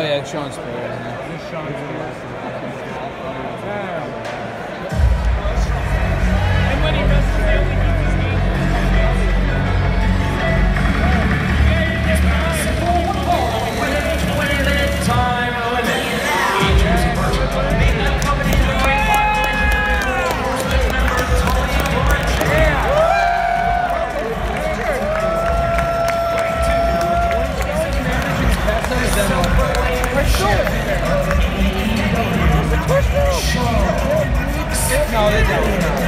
yeah, Sean Spears. Just Sean Spears. And when he wrestles, they only keep his name. No, they don't.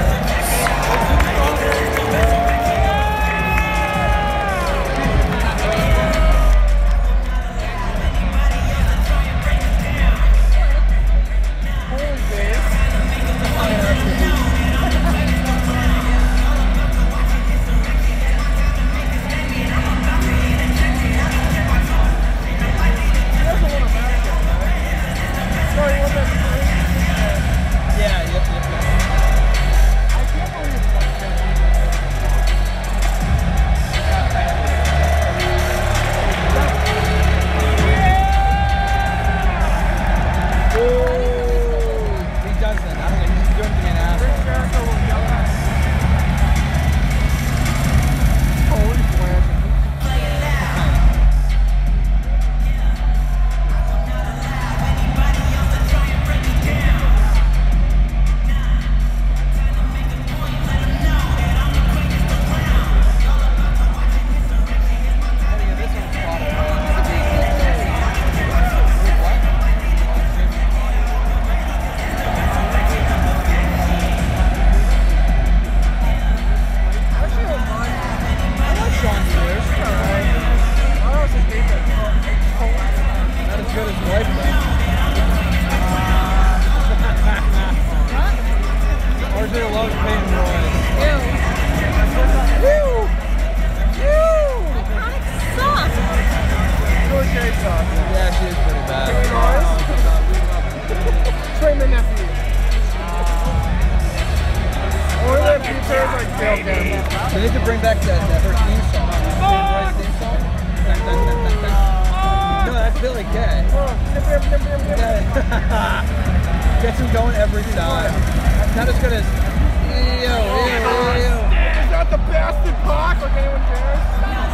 Yeah, she is pretty bad. Train the nephew. Or their futures like Bill Gamble. They need to bring back her theme song. Right theme song? No, that's Billy Kay. Gets him going every time. Not as good as Is that the bastard Pac? Like anyone cares?